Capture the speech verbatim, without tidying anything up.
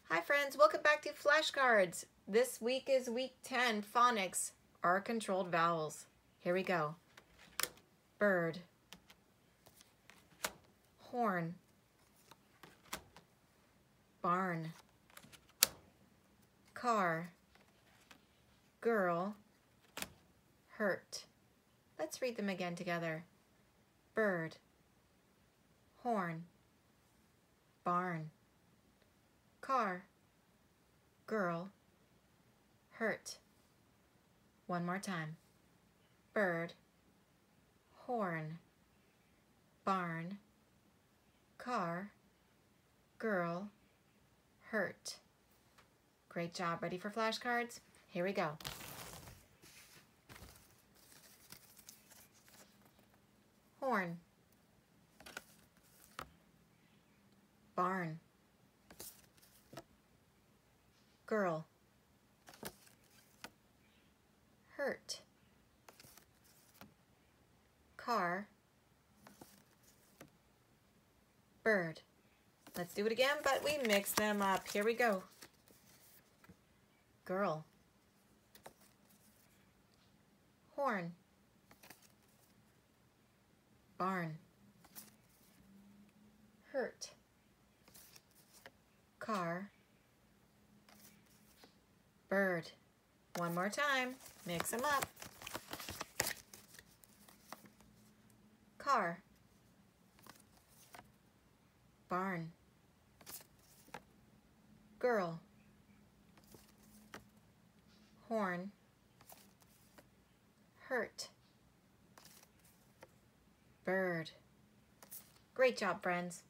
Hi friends, welcome back to Flashcards. This week is week ten, Phonics, are controlled vowels. Here we go. Bird, horn, barn, car, girl, hurt. Let's read them again together. Bird, horn, barn, car, girl, hurt. One more time. Bird, horn, barn, car, girl, hurt. Great job. Ready for flashcards? Here we go. Horn, barn, girl, hurt, car, bird. Let's do it again, but we mix them up. Here we go. Girl, horn, barn, hurt, car, bird. One more time. Mix them up. Car, barn, girl, horn, hurt, bird. Great job, friends.